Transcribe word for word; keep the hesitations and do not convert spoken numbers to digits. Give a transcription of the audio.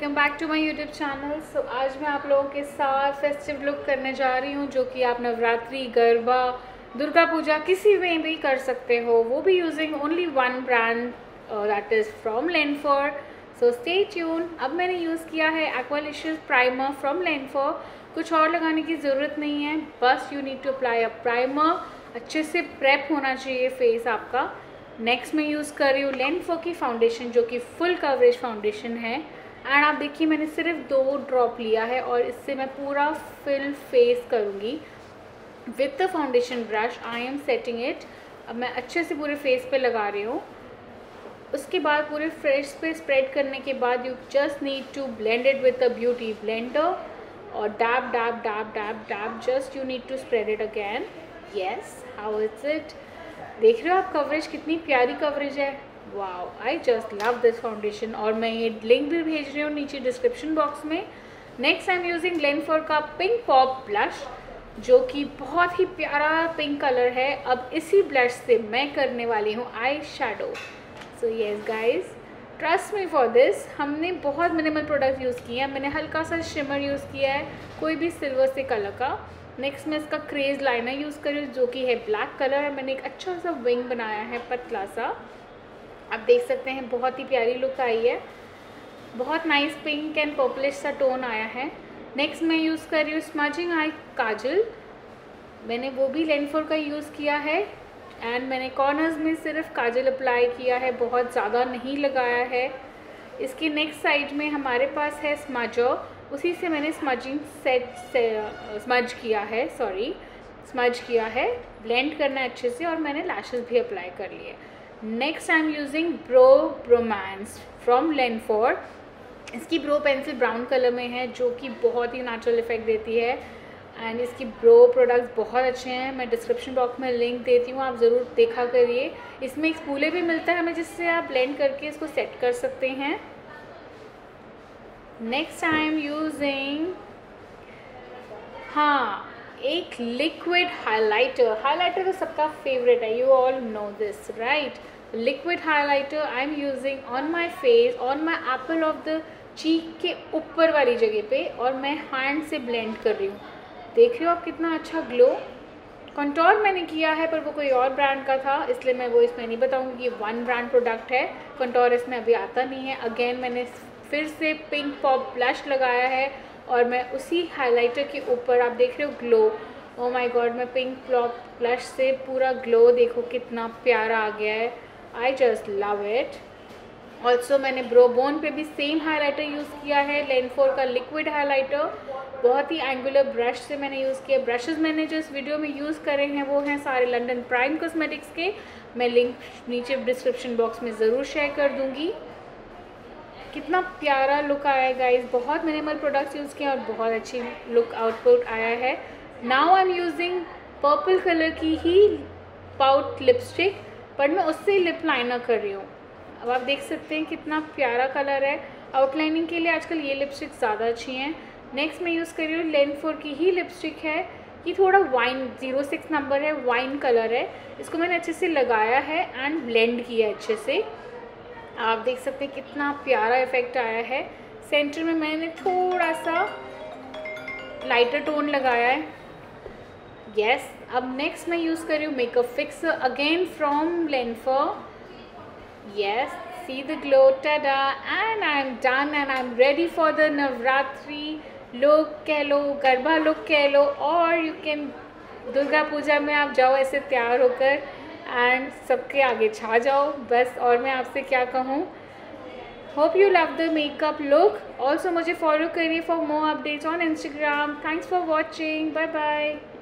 Welcome back to my YouTube channel. So आज मैं आप लोगों के साथ फेस्टिव लुक करने जा रही हूँ, जो कि आप नवरात्रि, गरबा, दुर्गा पूजा किसी में भी कर सकते हो, वो भी using only one brand that is from Lenphor. So stay tuned. अब मैंने यूज़ किया है एक्वालिशियस प्राइमर फ्रॉम लेनफॉर। कुछ और लगाने की ज़रूरत नहीं है, बस you need to apply a primer. अच्छे से प्रेप होना चाहिए फेस आपका। नेक्स्ट मैं यूज़ कर रही हूँ लेनफॉर की फाउंडेशन, जो कि फुल कवरेज फाउंडेशन है। एंड आप देखिए मैंने सिर्फ दो ड्रॉप लिया है और इससे मैं पूरा फिल फेस करूँगी with the foundation brush. I am setting it. अब मैं अच्छे से पूरे फेस पे लगा रही हूँ। उसके बाद पूरे फेस पे स्प्रेड करने के बाद you just need to blend it with a beauty blender और dab dab dab dab dab just you need to spread it again. Yes, how is it? देख रहे हो आप कवरेज, कितनी प्यारी कवरेज है। Wow, I just love this foundation. और मैं ये लिंक भी भेज रही हूँ नीचे डिस्क्रिप्शन बॉक्स में। Next I am using Lenphor का पिंक पॉप ब्लश, जो कि बहुत ही प्यारा पिंक कलर है। अब इसी ब्लश से मैं करने वाली हूँ eye shadow. So yes guys, trust me for this. हमने बहुत मिनिमल प्रोडक्ट यूज़ किए हैं। मैंने हल्का सा शिमर यूज़ किया है, कोई भी सिल्वर से कलर का। नेक्स्ट मैं इसका क्रेज लाइनर यूज़ कर रही हूँ, जो कि है ब्लैक कलर। और मैंने एक अच्छा सा विंग बनाया है, पतला सा। आप देख सकते हैं बहुत ही प्यारी लुक आई है। बहुत नाइस पिंक एंड पर्पलिश सा टोन आया है। नेक्स्ट मैं यूज़ कर रही हूँ स्मजिंग आई काजल। मैंने वो भी लेनफॉर का यूज़ किया है। एंड मैंने कॉर्नर्स में सिर्फ काजल अप्लाई किया है, बहुत ज़्यादा नहीं लगाया है। इसकी नेक्स्ट साइड में हमारे पास है स्मजर, उसी से मैंने स्मजिंग सेट से स्मज किया है, सॉरी स्मज किया है। ब्लेंड करना है अच्छे से। और मैंने लैशेस भी अप्लाई कर लिए। Next I am using brow bromance from Lenphor. इसकी ब्रो पेंसिल ब्राउन कलर में है, जो कि बहुत ही नेचुरल इफेक्ट देती है। एंड इसकी ब्रो प्रोडक्ट्स बहुत अच्छे हैं। मैं डिस्क्रिप्शन बॉक्स में लिंक देती हूँ, आप ज़रूर देखा करिए। इसमें एक स्पूले भी मिलता है हमें, जिससे आप ब्लेंड करके इसको सेट कर सकते हैं। नेक्स्ट आई एम यूजिंग हाँ एक लिक्विड हाइलाइटर। हाइलाइटर तो सबका फेवरेट है, you all know this right. Liquid highlighter I am using on my face, on my apple of the cheek के ऊपर वाली जगह पे। और मैं हैंड से ब्लेंड कर रही हूँ। देख रहे हो आप कितना अच्छा ग्लो। कंटोर मैंने किया है, पर वो कोई और ब्रांड का था, इसलिए मैं वो इसमें नहीं बताऊँगी। ये वन ब्रांड प्रोडक्ट है, कंटोर इसमें अभी आता नहीं है। अगेन मैंने फिर से पिंक पॉप ब्लश लगाया है और मैं उसी हाइलाइटर के ऊपर, आप देख रहे हो ग्लो। ओ माय गॉड, मैं पिंक पॉप ब्लश से पूरा ग्लो देखो कितना प्यारा आ गया है। I just love it. Also मैंने ब्रो बोन पे भी सेम हाइलाइटर यूज़ किया है, लेनफॉर का लिक्विड हाइलाइटर। बहुत ही एंगुलर ब्रश से मैंने यूज़ किया। ब्रशेज़ मैंने जो इस वीडियो में यूज़ करे हैं वो हैं सारे लंडन प्राइम कॉस्मेटिक्स के। मैं लिंक नीचे डिस्क्रिप्शन बॉक्स में ज़रूर शेयर कर दूँगी। कितना प्यारा लुक आया है गाइज। बहुत मिनिमल प्रोडक्ट्स यूज़ किए और बहुत अच्छी लुक आउटपुट आया है। Now I am using purple colour की ही पाउट लिपस्टिक, पर मैं उससे लिप लाइनर कर रही हूँ। अब आप देख सकते हैं कितना प्यारा कलर है। आउटलाइनिंग के लिए आजकल ये लिपस्टिक ज़्यादा अच्छी हैं। नेक्स्ट मैं यूज़ कर रही हूँ लेनफॉर की ही लिपस्टिक है। ये थोड़ा वाइन ज़ीरो सिक्स नंबर है, वाइन कलर है। इसको मैंने अच्छे से लगाया है एंड ब्लेंड किया अच्छे से। आप देख सकते हैं कितना प्यारा इफेक्ट आया है। सेंटर में मैंने थोड़ा सा लाइटर टोन लगाया है। यस yes, अब नेक्स्ट मैं यूज़ कर रही हूँ मेकअप फिक्सर अगेन फ्रॉम लेनफॉर। Yes, see the glow, tada, and I am done and I am ready for the Navratri look कह लो, गरबा लुक कह लो, और यू कैन दुर्गा पूजा में आप जाओ ऐसे तैयार होकर एंड सबके आगे छा जाओ बस। और मैं आपसे क्या कहूँ, hope you love the makeup look. Also मुझे फॉलो करिए for more updates on Instagram. Thanks for watching, bye bye.